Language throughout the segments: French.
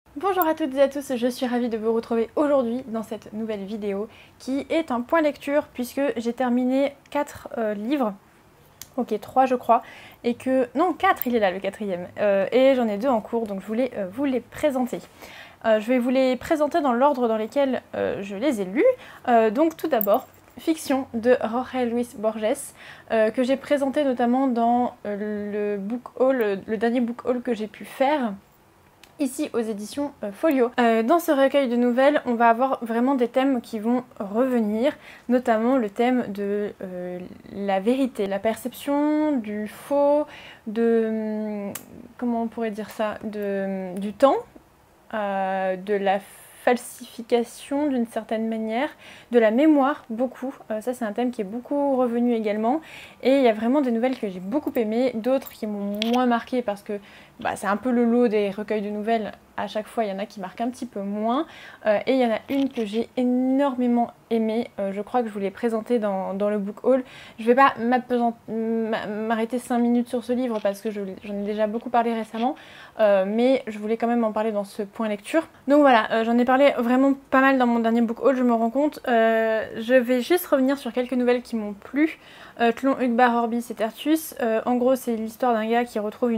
Bonjour à toutes et à tous, je suis ravie de vous retrouver aujourd'hui dans cette nouvelle vidéo qui est un point lecture puisque j'ai terminé 4 livres, ok 3 je crois, et que... non 4, il est là le quatrième, et j'en ai 2 en cours donc je voulais vous les présenter. Je vais vous les présenter dans l'ordre dans lequel je les ai lus, donc tout d'abord Fiction de Jorge Luis Borges, que j'ai présenté notamment dans le book haul, le dernier book haul que j'ai pu faire ici aux éditions Folio. Dans ce recueil de nouvelles, on va avoir vraiment des thèmes qui vont revenir, notamment le thème de la vérité, la perception du faux, de... comment on pourrait dire ça, du temps, de la falsification d'une certaine manière, de la mémoire, beaucoup. Ça c'est un thème qui est beaucoup revenu également. Et il y a vraiment des nouvelles que j'ai beaucoup aimées, d'autres qui m'ont moins marqué parce que c'est un peu le lot des recueils de nouvelles. À chaque fois, il y en a qui marquent un petit peu moins. Et il y en a une que j'ai énormément aimée. Je crois que je vous l'ai présentée dans le book haul. Je ne vais pas m'arrêter 5 minutes sur ce livre parce que j'en ai déjà beaucoup parlé récemment. Mais je voulais quand même en parler dans ce point lecture. Donc voilà, j'en ai parlé vraiment pas mal dans mon dernier book haul, je me rends compte. Je vais juste revenir sur quelques nouvelles qui m'ont plu. Tlon Uqbar Orbis et Tertius. En gros, c'est l'histoire d'un gars qui retrouve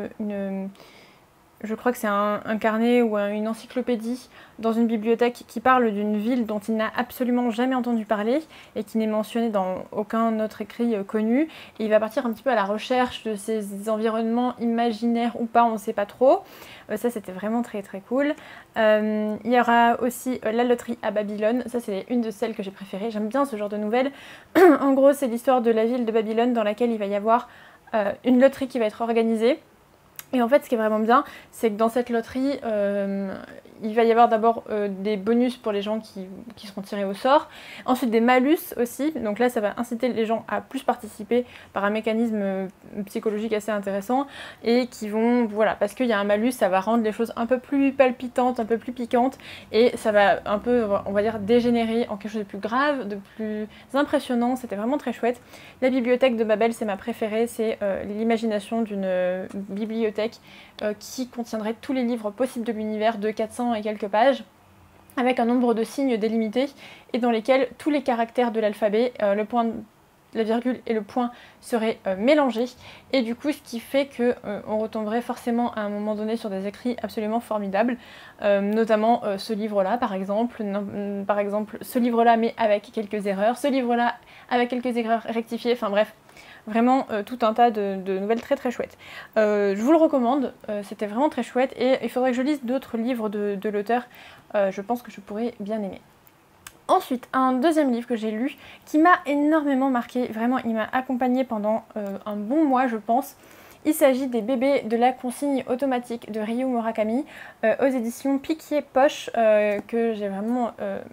je crois que c'est un carnet ou une encyclopédie dans une bibliothèque qui parle d'une ville dont il n'a absolument jamais entendu parler et qui n'est mentionnée dans aucun autre écrit connu. Et il va partir un petit peu à la recherche de ces environnements imaginaires ou pas, on ne sait pas trop. Ça c'était vraiment très très cool. Il y aura aussi La loterie à Babylone. Ça c'est une de celles que j'ai préférées. J'aime bien ce genre de nouvelles. En gros, c'est l'histoire de la ville de Babylone dans laquelle il va y avoir une loterie qui va être organisée. Et en fait, ce qui est vraiment bien, c'est que dans cette loterie, il va y avoir d'abord des bonus pour les gens qui seront tirés au sort. Ensuite, des malus aussi. Donc là, ça va inciter les gens à plus participer par un mécanisme psychologique assez intéressant. Et qui vont, voilà, parce qu'il y a un malus, ça va rendre les choses un peu plus palpitantes, un peu plus piquantes. Et ça va un peu, on va dire, dégénérer en quelque chose de plus grave, de plus impressionnant. C'était vraiment très chouette. La bibliothèque de Babel, c'est ma préférée. C'est l'imagination d'une bibliothèque qui contiendrait tous les livres possibles de l'univers de 400 et quelques pages, avec un nombre de signes délimité et dans lesquels tous les caractères de l'alphabet, le point, la virgule et le point seraient mélangés, et du coup ce qui fait que on retomberait forcément à un moment donné sur des écrits absolument formidables, notamment ce livre-là par exemple, ce livre-là mais avec quelques erreurs, ce livre-là avec quelques erreurs rectifiées, enfin bref. Vraiment tout un tas de nouvelles très très chouettes. Je vous le recommande, c'était vraiment très chouette et il faudrait que je lise d'autres livres de l'auteur, je pense que je pourrais bien aimer. Ensuite, un deuxième livre que j'ai lu qui m'a énormément marqué, vraiment il m'a accompagnée pendant un bon mois je pense. Il s'agit des bébés de la consigne automatique de Ryu Murakami aux éditions Piquier Poche, que j'ai vraiment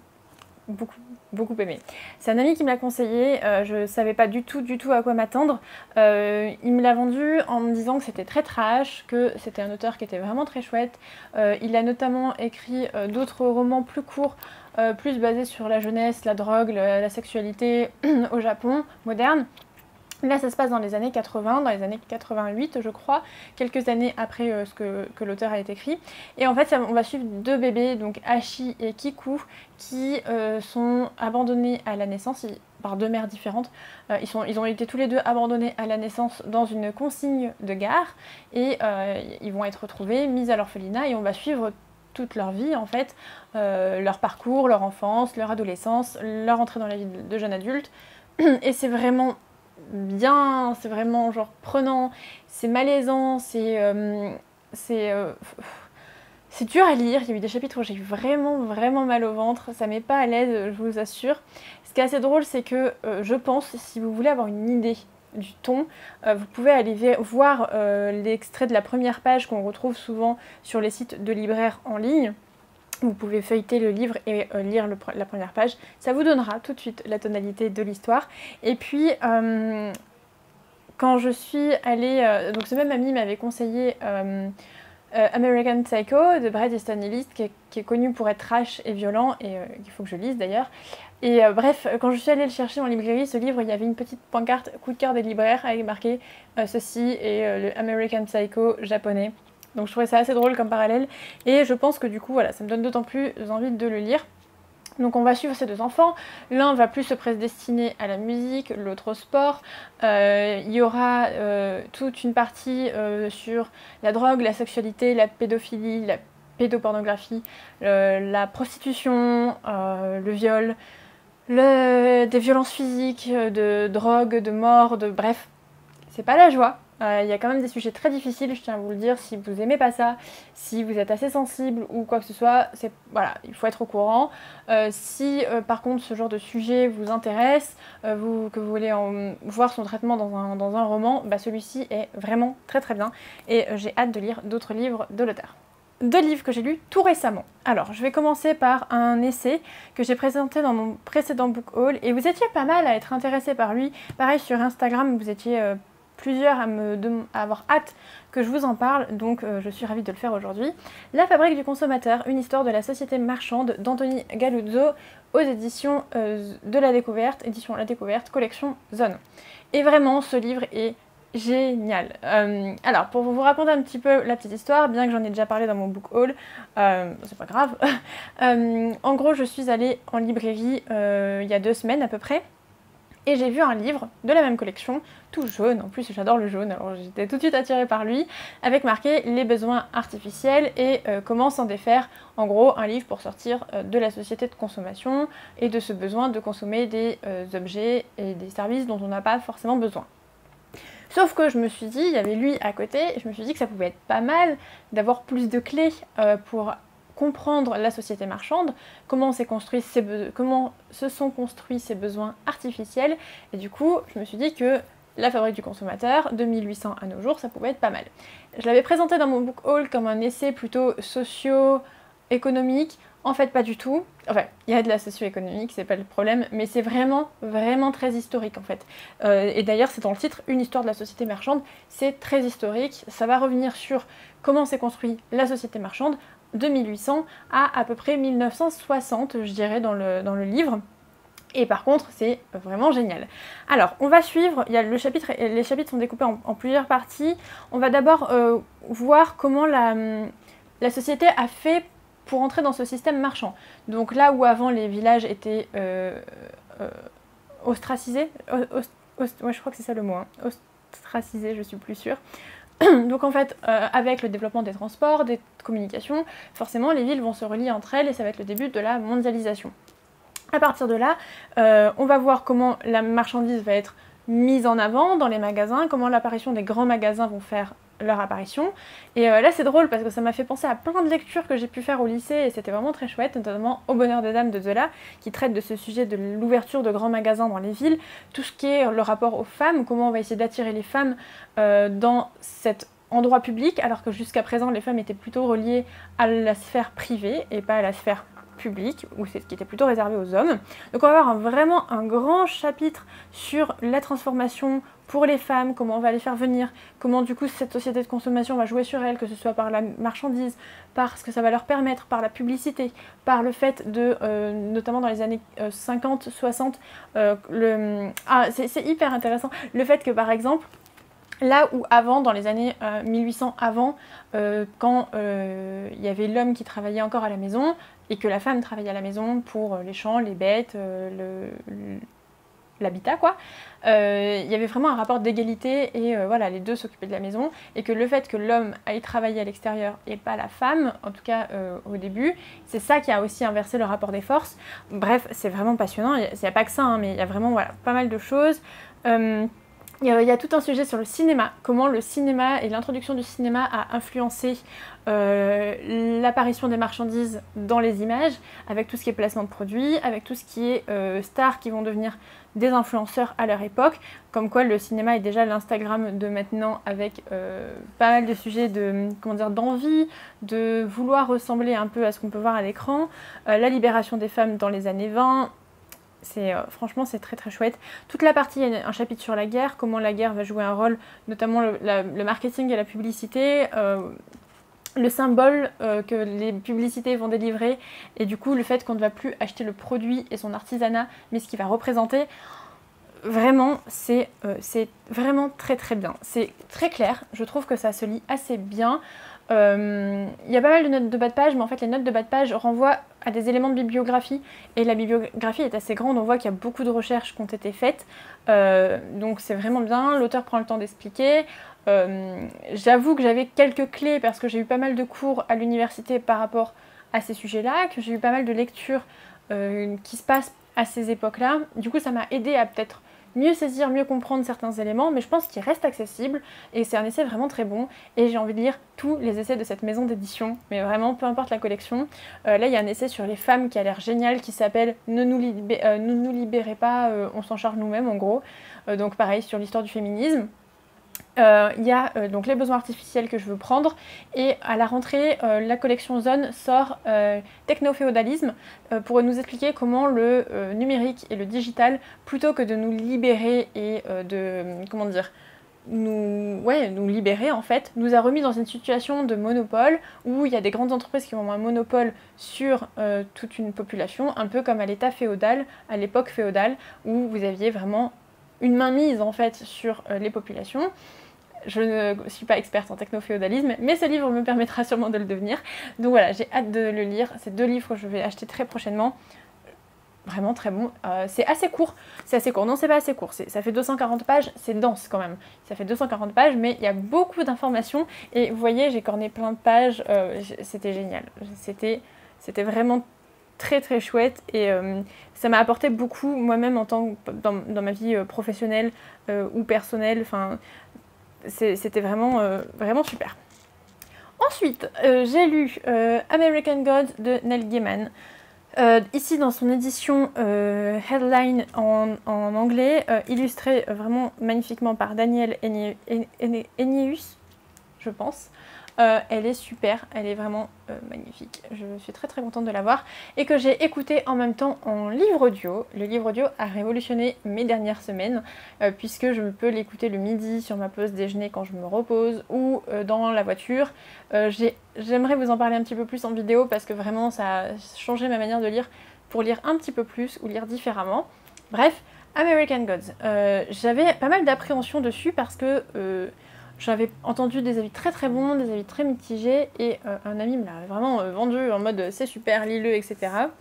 beaucoup aimé. C'est un ami qui me l'a conseillé, je savais pas du tout à quoi m'attendre. Il me l'a vendu en me disant que c'était très trash, que c'était un auteur qui était vraiment très chouette. Il a notamment écrit d'autres romans plus courts, plus basés sur la jeunesse, la drogue, la sexualité au Japon moderne. Là, ça se passe dans les années 80, dans les années 88, je crois, quelques années après ce que l'auteur a écrit. Et en fait, on va suivre deux bébés, donc Hachi et Kiku, qui sont abandonnés à la naissance par deux mères différentes. Ils ont été tous les deux abandonnés à la naissance dans une consigne de gare, et ils vont être retrouvés, mis à l'orphelinat, et on va suivre toute leur vie en fait, leur parcours, leur enfance, leur adolescence, leur entrée dans la vie de jeunes adultes. Et c'est vraiment bien, c'est vraiment genre prenant, c'est malaisant, c'est dur à lire. Il y a eu des chapitres où j'ai eu vraiment mal au ventre, ça met pas à l'aise, je vous assure. Ce qui est assez drôle, c'est que je pense, si vous voulez avoir une idée du ton, vous pouvez aller voir l'extrait de la première page qu'on retrouve souvent sur les sites de libraires en ligne. Vous pouvez feuilleter le livre et lire la première page. Ça vous donnera tout de suite la tonalité de l'histoire. Et puis, quand je suis allée... donc ce même ami m'avait conseillé American Psycho de Bret Easton Ellis, qui est connu pour être trash et violent, et qu'il faut que je lise d'ailleurs. Et bref, quand je suis allée le chercher en librairie, ce livre, il y avait une petite pancarte coup de cœur des libraires avec marqué ceci et le American Psycho japonais. Donc je trouvais ça assez drôle comme parallèle et je pense que du coup voilà, ça me donne d'autant plus envie de le lire. Donc on va suivre ces deux enfants, l'un va plus se prédestiner à la musique, l'autre au sport. Il y aura toute une partie sur la drogue, la sexualité, la pédophilie, la pédopornographie, la prostitution, le viol, des violences physiques, de drogue, de mort, bref, c'est pas la joie. Il y a quand même des sujets très difficiles, je tiens à vous le dire, si vous aimez pas ça, si vous êtes assez sensible ou quoi que ce soit, voilà, il faut être au courant. Si par contre ce genre de sujet vous intéresse, que vous voulez voir son traitement dans un roman, bah, celui-ci est vraiment très très bien et j'ai hâte de lire d'autres livres de l'auteur. 2 livres que j'ai lus tout récemment. Alors, je vais commencer par un essai que j'ai présenté dans mon précédent book haul et vous étiez pas mal à être intéressés par lui. Pareil sur Instagram, vous étiez plusieurs à avoir hâte que je vous en parle, donc je suis ravie de le faire aujourd'hui. La fabrique du consommateur, une histoire de la société marchande d'Anthony Galluzzo aux éditions de La Découverte, édition La Découverte, collection Zone. Et vraiment, ce livre est génial. Alors, pour vous raconter un petit peu la petite histoire, bien que j'en ai déjà parlé dans mon book haul, c'est pas grave. En gros, je suis allée en librairie il y a 2 semaines à peu près, et j'ai vu un livre de la même collection, tout jaune, en plus j'adore le jaune, alors j'étais tout de suite attirée par lui, avec marqué les besoins artificiels et comment s'en défaire, en gros un livre pour sortir de la société de consommation et de ce besoin de consommer des objets et des services dont on n'a pas forcément besoin. Sauf que je me suis dit, il y avait lui à côté, et je me suis dit que ça pouvait être pas mal d'avoir plus de clés pour comprendre la société marchande, comment se sont construits ces besoins artificiels, et du coup je me suis dit que la fabrique du consommateur, de 1800 à nos jours, ça pouvait être pas mal. Je l'avais présenté dans mon book haul comme un essai plutôt socio-économique, en fait pas du tout. Enfin, il y a de la socio-économique, c'est pas le problème, mais c'est vraiment, vraiment très historique en fait. Et d'ailleurs c'est dans le titre, une histoire de la société marchande, c'est très historique, ça va revenir sur comment s'est construite la société marchande, de 1800 à peu près 1960, je dirais, dans le livre. Et par contre, c'est vraiment génial. Alors, on va suivre, les chapitres sont découpés en plusieurs parties. On va d'abord voir comment la société a fait pour entrer dans ce système marchand. Donc là où avant les villages étaient ostracisés, ouais, je crois que c'est ça le mot, hein, ostracisés, je suis plus sûre. Donc en fait, avec le développement des transports, des communications, forcément les villes vont se relier entre elles et ça va être le début de la mondialisation. À partir de là, on va voir comment la marchandise va être mise en avant dans les magasins, comment l'apparition des grands magasins vont faire leur apparition. Et là c'est drôle parce que ça m'a fait penser à plein de lectures que j'ai pu faire au lycée et c'était vraiment très chouette, notamment Au bonheur des dames de Zola, qui traite de ce sujet de l'ouverture de grands magasins dans les villes, tout ce qui est le rapport aux femmes, comment on va essayer d'attirer les femmes dans cet endroit public, alors que jusqu'à présent les femmes étaient plutôt reliées à la sphère privée et pas à la sphère public, ou c'est ce qui était plutôt réservé aux hommes. Donc on va avoir vraiment un grand chapitre sur la transformation pour les femmes, comment on va les faire venir, comment du coup cette société de consommation va jouer sur elles, que ce soit par la marchandise, par ce que ça va leur permettre, par la publicité, par le fait de, notamment dans les années 50, 60, c'est hyper intéressant, le fait que par exemple, là où avant, dans les années 1800 avant, quand il y avait l'homme qui travaillait encore à la maison et que la femme travaillait à la maison pour les champs, les bêtes, l'habitat quoi, il y avait vraiment un rapport d'égalité et voilà, les deux s'occupaient de la maison et que le fait que l'homme aille travailler à l'extérieur et pas la femme, en tout cas au début, c'est ça qui a aussi inversé le rapport des forces. Bref, c'est vraiment passionnant, il n'y a pas que ça, hein, mais il y a vraiment voilà, pas mal de choses. Il y a tout un sujet sur le cinéma, comment le cinéma et l'introduction du cinéma a influencé l'apparition des marchandises dans les images, avec tout ce qui est placement de produits, avec tout ce qui est stars qui vont devenir des influenceurs à leur époque, comme quoi le cinéma est déjà l'Instagram de maintenant avec pas mal de sujets de, comment dire, d'envie, de vouloir ressembler un peu à ce qu'on peut voir à l'écran, la libération des femmes dans les années 20, franchement c'est très très chouette. Toute la partie, il y a un chapitre sur la guerre, comment la guerre va jouer un rôle, notamment le marketing et la publicité, le symbole que les publicités vont délivrer et du coup le fait qu'on ne va plus acheter le produit et son artisanat mais ce qu'il va représenter. Vraiment, c'est vraiment très très bien. C'est très clair, je trouve que ça se lit assez bien. Il y a pas mal de notes de bas de page, mais en fait les notes de bas de page renvoient à des éléments de bibliographie, et la bibliographie est assez grande, on voit qu'il y a beaucoup de recherches qui ont été faites, donc c'est vraiment bien, l'auteur prend le temps d'expliquer. J'avoue que j'avais quelques clés parce que j'ai eu pas mal de cours à l'université par rapport à ces sujets-là, que j'ai eu pas mal de lectures qui se passent à ces époques-là. Du coup, ça m'a aidé à peut-être mieux saisir, mieux comprendre certains éléments, mais je pense qu'il reste accessible et c'est un essai vraiment très bon. Et j'ai envie de lire tous les essais de cette maison d'édition, mais vraiment, peu importe la collection. Là, il y a un essai sur les femmes qui a l'air génial, qui s'appelle Ne nous libérez pas, on s'en charge nous-mêmes, en gros. Donc pareil, sur l'histoire du féminisme. Il y a donc les besoins artificiels que je veux prendre, et à la rentrée la collection Zone sort Technoféodalisme pour nous expliquer comment le numérique et le digital, plutôt que de nous libérer et comment dire, nous libérer en fait, nous a remis dans une situation de monopole où il y a des grandes entreprises qui ont un monopole sur toute une population, un peu comme à l'état féodal, à l'époque féodale, où vous aviez vraiment une mainmise en fait sur les populations. Je ne suis pas experte en technoféodalisme, mais ce livre me permettra sûrement de le devenir. Donc voilà, j'ai hâte de le lire. Ces 2 livres que je vais acheter très prochainement. Vraiment très bon. C'est assez court. Non, c'est pas assez court. Ça fait 240 pages. C'est dense quand même. Ça fait 240 pages, mais il y a beaucoup d'informations. Et vous voyez, j'ai corné plein de pages. C'était génial. C'était vraiment très très chouette, et ça m'a apporté beaucoup moi-même en tant que dans ma vie professionnelle ou personnelle. Enfin, c'était vraiment, vraiment super. Ensuite, j'ai lu American Gods de Neil Gaiman. Ici dans son édition Headline en anglais, illustrée vraiment magnifiquement par Daniel Ennius, je pense. Elle est super, elle est vraiment magnifique. Je suis très très contente de la voir, et que j'ai écouté en même temps en livre audio. Le livre audio a révolutionné mes dernières semaines, puisque je peux l'écouter le midi sur ma pause déjeuner quand je me repose, ou dans la voiture. J'aimerais vous en parler un petit peu plus en vidéo, parce que vraiment ça a changé ma manière de lire, pour lire un petit peu plus ou lire différemment. Bref, American Gods. J'avais pas mal d'appréhension dessus parce que j'avais entendu des avis très très bons, des avis très mitigés, et un ami me l'a vraiment vendu en mode c'est super, lis-le, etc.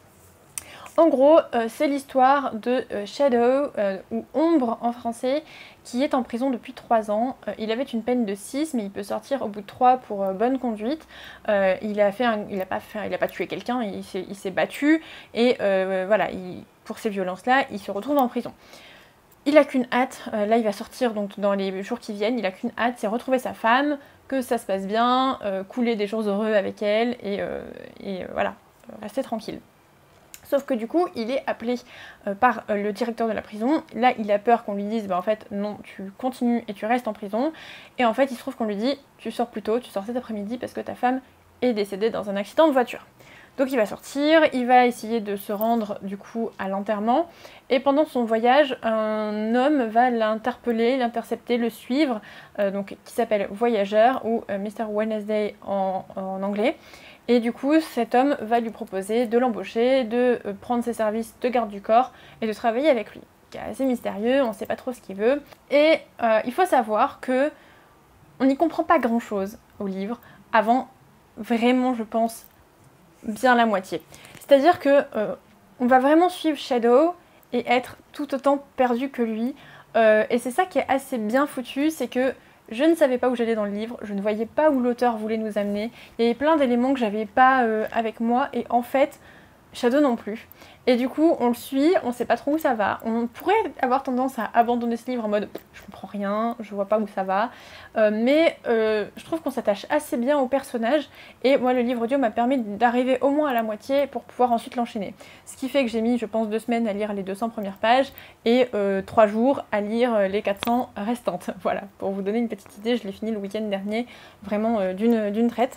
En gros, c'est l'histoire de Shadow, ou Ombre en français, qui est en prison depuis 3 ans. Il avait une peine de 6, mais il peut sortir au bout de 3 pour bonne conduite. Il a pas tué quelqu'un, il s'est battu, et voilà, pour ces violences-là, il se retrouve en prison. Il a qu'une hâte, là il va sortir donc dans les jours qui viennent, il a qu'une hâte, c'est retrouver sa femme, que ça se passe bien, couler des jours heureux avec elle, et voilà, rester tranquille. Sauf que du coup, il est appelé par le directeur de la prison. Là, il a peur qu'on lui dise, bah en fait, non, tu continues et tu restes en prison. Et en fait, il se trouve qu'on lui dit, tu sors plus tôt, tu sors cet après-midi parce que ta femme est décédée dans un accident de voiture. Donc il va sortir, il va essayer de se rendre du coup à l'enterrement, et pendant son voyage, un homme va l'interpeller, l'intercepter, le suivre, donc qui s'appelle Voyageur, ou Mr. Wednesday en anglais. Et du coup, cet homme va lui proposer de l'embaucher, de prendre ses services de garde du corps et de travailler avec lui. C'est assez mystérieux, on ne sait pas trop ce qu'il veut. Et il faut savoir que on n'y comprend pas grand-chose au livre avant vraiment, je pense, bien la moitié. C'est-à-dire que on va vraiment suivre Shadow et être tout autant perdu que lui. Et c'est ça qui est assez bien foutu, c'est que je ne savais pas où j'allais dans le livre, je ne voyais pas où l'auteur voulait nous amener. Il y avait plein d'éléments que j'avais pas avec moi, et en fait, Shadow non plus. Et du coup, on le suit, on sait pas trop où ça va. On pourrait avoir tendance à abandonner ce livre en mode je comprends rien, je vois pas où ça va. Mais je trouve qu'on s'attache assez bien au personnage. Et moi, le livre audio m'a permis d'arriver au moins à la moitié pour pouvoir ensuite l'enchaîner. Ce qui fait que j'ai mis, je pense, 2 semaines à lire les 200 premières pages et 3 jours à lire les 400 restantes. Voilà, pour vous donner une petite idée, je l'ai fini le week-end dernier, vraiment d'une traite.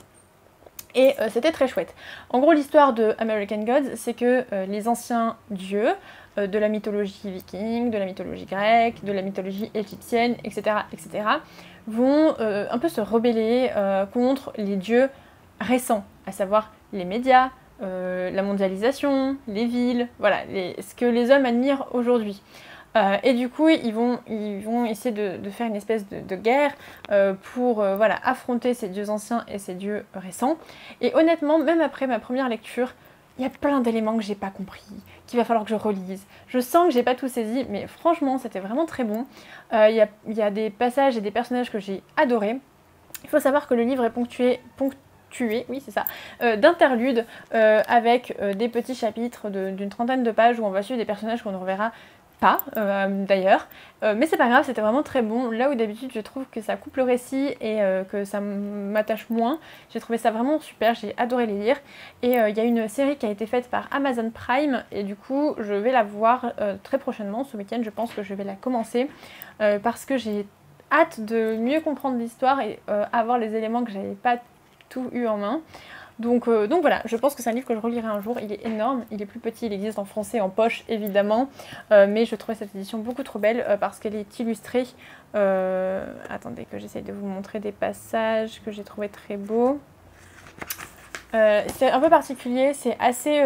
Et c'était très chouette. En gros, l'histoire de American Gods, c'est que les anciens dieux de la mythologie viking, de la mythologie grecque, de la mythologie égyptienne, etc., etc., vont un peu se rebeller contre les dieux récents, à savoir les médias, la mondialisation, les villes, voilà, ce que les hommes admirent aujourd'hui. Et du coup, ils vont essayer de faire une espèce de guerre pour voilà, affronter ces dieux anciens et ces dieux récents. Et honnêtement, même après ma première lecture, il y a plein d'éléments que j'ai pas compris, qu'il va falloir que je relise. Je sens que j'ai pas tout saisi, mais franchement, c'était vraiment très bon. Il y a des passages et des personnages que j'ai adorés. Il faut savoir que le livre est ponctué, oui c'est ça, d'interludes avec des petits chapitres d'une trentaine de pages où on va suivre des personnages qu'on ne reverra pas d'ailleurs, mais c'est pas grave, c'était vraiment très bon. Là où d'habitude je trouve que ça coupe le récit et que ça m'attache moins, j'ai trouvé ça vraiment super, j'ai adoré les lire. Et il y a une série qui a été faite par Amazon Prime et du coup je vais la voir très prochainement, ce week-end je pense que je vais la commencer parce que j'ai hâte de mieux comprendre l'histoire et avoir les éléments que j'avais pas tout eu en main. Donc voilà, je pense que c'est un livre que je relirai un jour, il est énorme, il est plus petit, il existe en français, en poche évidemment, mais je trouvais cette édition beaucoup trop belle parce qu'elle est illustrée. Attendez que j'essaye de vous montrer des passages que j'ai trouvé très beaux. C'est un peu particulier, c'est assez,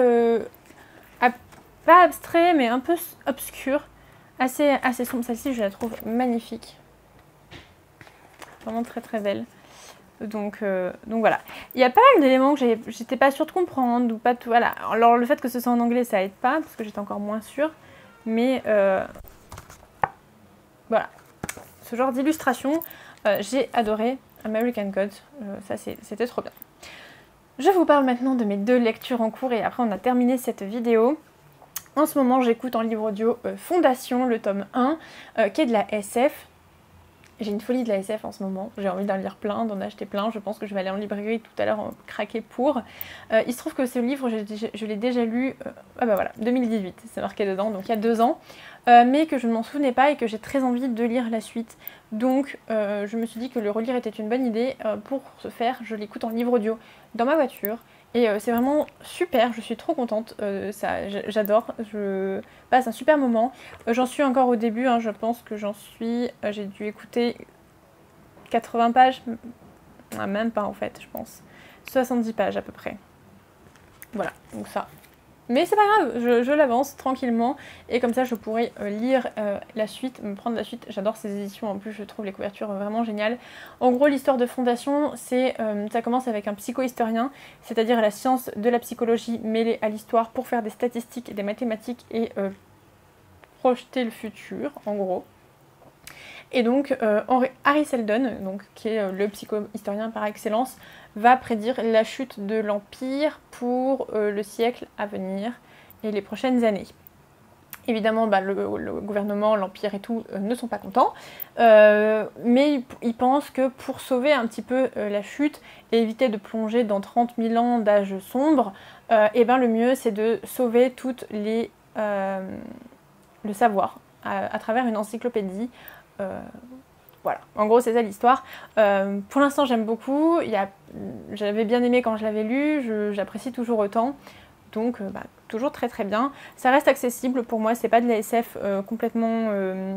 pas abstrait, mais un peu obscur, assez sombre. Celle-ci je la trouve magnifique, vraiment très très belle. Donc voilà. Il y a pas mal d'éléments que j'étais pas sûre de comprendre, ou pas tout. Voilà. Alors le fait que ce soit en anglais, ça aide pas, parce que j'étais encore moins sûre. Mais voilà. Ce genre d'illustration, j'ai adoré American Gods. Ça, c'était trop bien. Je vous parle maintenant de mes 2 lectures en cours et après on a terminé cette vidéo. En ce moment, j'écoute en livre audio Fondation, le tome 1, qui est de la SF. J'ai une folie de la SF en ce moment, j'ai envie d'en lire plein, d'en acheter plein, je pense que je vais aller en librairie tout à l'heure en craquer pour. Il se trouve que ce livre, je l'ai déjà lu, ah bah voilà, 2018, c'est marqué dedans, donc il y a 2 ans, mais que je ne m'en souvenais pas et que j'ai très envie de lire la suite. Donc je me suis dit que le relire était une bonne idée. Pour ce faire, je l'écoute en livre audio dans ma voiture. Et c'est vraiment super, je suis trop contente, j'adore, je passe un super moment. J'en suis encore au début, hein, je pense que j'ai dû écouter 80 pages, même pas en fait, je pense. 70 pages à peu près. Voilà, donc ça. Mais c'est pas grave, je l'avance tranquillement et comme ça je pourrai lire la suite, me prendre la suite. J'adore ces éditions, en plus je trouve les couvertures vraiment géniales. En gros l'histoire de Fondation, ça commence avec un psychohistorien, c'est-à-dire la science de la psychologie mêlée à l'histoire pour faire des statistiques et des mathématiques et projeter le futur en gros. Et donc Hari Seldon, donc, qui est le psychohistorien par excellence, va prédire la chute de l'Empire pour le siècle à venir et les prochaines années. Évidemment, le gouvernement, l'Empire et tout ne sont pas contents, mais ils pensent que pour sauver un petit peu la chute et éviter de plonger dans 30 000 ans d'âge sombre, le mieux c'est de sauver le savoir à travers une encyclopédie. Voilà, en gros c'est ça l'histoire. Pour l'instant j'aime beaucoup, j'avais bien aimé quand je l'avais lu, j'apprécie toujours autant, donc toujours très très bien. Ça reste accessible pour moi, c'est pas de la SF complètement,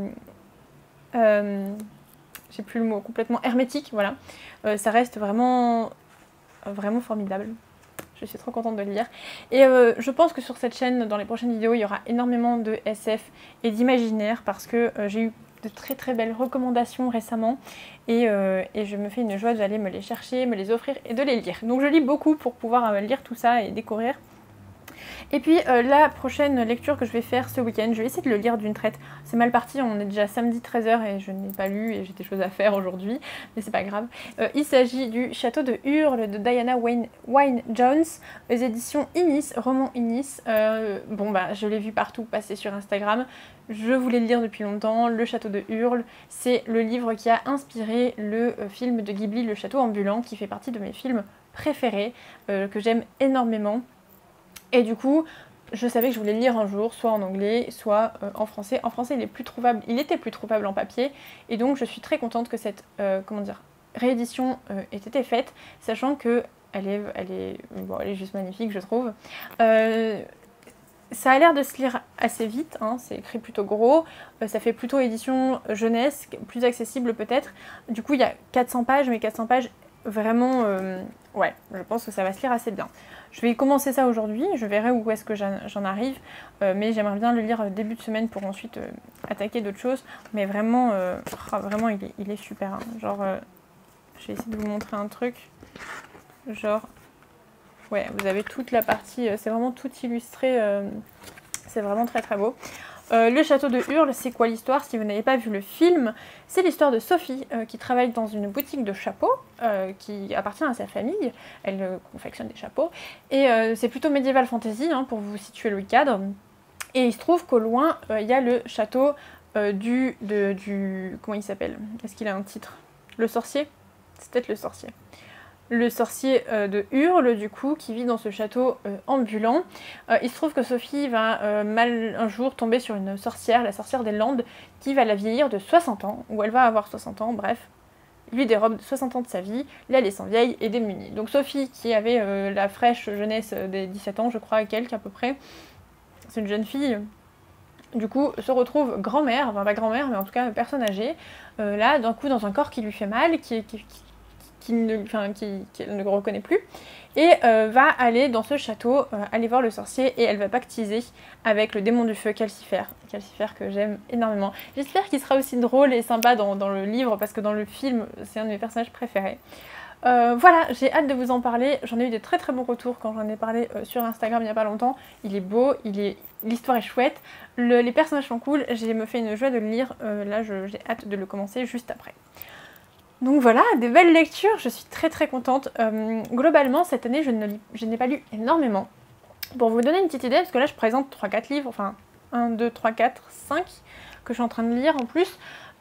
j'ai plus le mot, complètement hermétique, voilà. Ça reste vraiment, vraiment formidable. Je suis trop contente de le lire. Et je pense que sur cette chaîne, dans les prochaines vidéos, il y aura énormément de SF et d'imaginaire parce que j'ai eu de très très belles recommandations récemment et je me fais une joie d'aller me les chercher, me les offrir et de les lire. Donc je lis beaucoup pour pouvoir lire tout ça et découvrir. Et puis la prochaine lecture que je vais faire ce week-end, je vais essayer de le lire d'une traite. C'est mal parti, on est déjà samedi 13h et je n'ai pas lu et j'ai des choses à faire aujourd'hui, mais c'est pas grave. Il s'agit du Château de Hurle de Diana Wynne-Jones, les éditions Inis, roman Inis. Je l'ai vu partout passer sur Instagram. Je voulais le lire depuis longtemps. Le Château de Hurle, c'est le livre qui a inspiré le film de Ghibli, Le Château ambulant, qui fait partie de mes films préférés, que j'aime énormément. Et du coup, je savais que je voulais le lire un jour, soit en anglais, soit en français. En français, il était plus trouvable en papier, et donc je suis très contente que cette réédition ait été faite, sachant que elle est juste magnifique, je trouve. Ça a l'air de se lire assez vite, hein, c'est écrit plutôt gros, ça fait plutôt édition jeunesse, plus accessible peut-être. Du coup, il y a 400 pages, mais 400 pages vraiment, ouais, je pense que ça va se lire assez bien. Je vais commencer ça aujourd'hui, je verrai où est-ce que j'en arrive, mais j'aimerais bien le lire début de semaine pour ensuite attaquer d'autres choses. Mais vraiment, vraiment il est super. Hein. Genre, je vais essayer de vous montrer un truc. Genre, ouais, vous avez toute la partie, c'est vraiment tout illustré, c'est vraiment très très beau. Le château de Hurle, c'est quoi l'histoire? Si vous n'avez pas vu le film, c'est l'histoire de Sophie qui travaille dans une boutique de chapeaux qui appartient à sa famille. Elle confectionne des chapeaux. Et c'est plutôt médiéval fantasy hein, pour vous situer le cadre. Et il se trouve qu'au loin, il y a le château du... Comment il s'appelle? Est-ce qu'il a un titre? Le sorcier? C'est peut-être le sorcier. Le sorcier de Hurle, du coup, qui vit dans ce château ambulant. Il se trouve que Sophie va un jour tomber sur une sorcière, la sorcière des Landes, qui va la vieillir de 60 ans, ou elle va avoir 60 ans, bref. Lui dérobe 60 ans de sa vie, la laissant vieille et démunie. Donc Sophie, qui avait la fraîche jeunesse des 17 ans, je crois, à quelques à peu près, c'est une jeune fille... Du coup, se retrouve grand-mère, enfin pas grand-mère, mais en tout cas personne âgée, là, d'un coup, dans un corps qui lui fait mal, qu'elle ne reconnaît plus, et va aller dans ce château, aller voir le sorcier, et elle va pactiser avec le démon du feu, Calcifer que j'aime énormément. J'espère qu'il sera aussi drôle et sympa dans le livre, parce que dans le film, c'est un de mes personnages préférés. Voilà, j'ai hâte de vous en parler, j'en ai eu des très très bons retours quand j'en ai parlé sur Instagram il n'y a pas longtemps. Il est beau, l'histoire est chouette, les personnages sont cool, j'ai me fait une joie de le lire, là j'ai hâte de le commencer juste après. Donc voilà, des belles lectures, je suis très très contente. Globalement, cette année, je n'ai pas lu énormément. Pour vous donner une petite idée, parce que là je présente 3-4 livres, enfin 1, 2, 3, 4, 5, que je suis en train de lire en plus.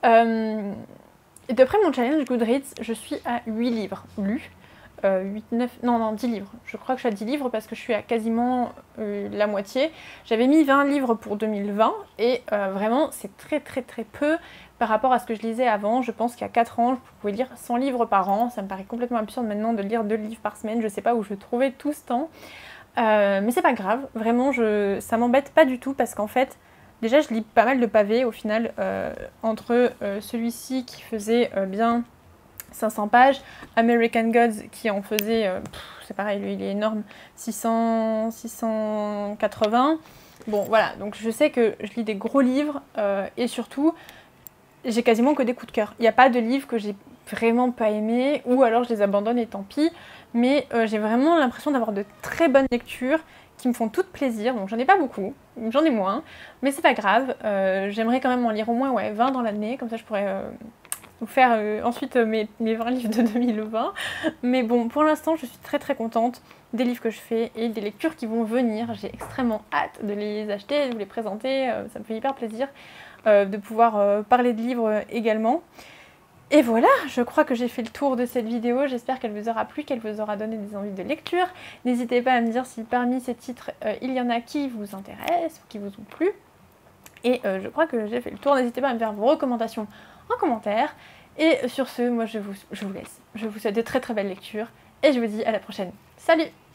Et d'après mon challenge Goodreads, je suis à 8 livres lus. 8, 9, non, 10 livres. Je crois que je suis à 10 livres parce que je suis à quasiment la moitié. J'avais mis 20 livres pour 2020 et vraiment c'est très très très peu par rapport à ce que je lisais avant. Je pense qu'il y a 4 ans, je pouvais lire 100 livres par an. Ça me paraît complètement absurde maintenant de lire 2 livres par semaine. Je sais pas où je trouvais tout ce temps. Mais c'est pas grave, vraiment ça m'embête pas du tout parce qu'en fait, déjà je lis pas mal de pavés au final, entre celui-ci qui faisait bien 500 pages, American Gods qui en faisait, c'est pareil, lui il est énorme, 680. Bon voilà, donc je sais que je lis des gros livres et surtout, j'ai quasiment que des coups de cœur. Il n'y a pas de livres que j'ai vraiment pas aimés ou alors je les abandonne et tant pis. Mais j'ai vraiment l'impression d'avoir de très bonnes lectures qui me font toutes plaisir. Donc j'en ai pas beaucoup, j'en ai moins, mais c'est pas grave. J'aimerais quand même en lire au moins 20 dans l'année, comme ça je pourrais vous faire ensuite mes 20 livres de 2020. Mais bon, pour l'instant, je suis très très contente des livres que je fais et des lectures qui vont venir. J'ai extrêmement hâte de les acheter, de vous les présenter. Ça me fait hyper plaisir de pouvoir parler de livres également. Et voilà, je crois que j'ai fait le tour de cette vidéo. J'espère qu'elle vous aura plu, qu'elle vous aura donné des envies de lecture. N'hésitez pas à me dire si parmi ces titres, il y en a qui vous intéressent ou qui vous ont plu. Et je crois que j'ai fait le tour. N'hésitez pas à me faire vos recommandations en commentaire. Et sur ce, moi je vous laisse. Je vous souhaite de très très belles lectures. Et je vous dis à la prochaine. Salut!